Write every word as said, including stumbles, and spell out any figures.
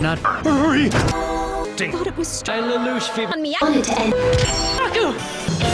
Not hurry. Thought it was I lelouch fever. on me. I wanted to end.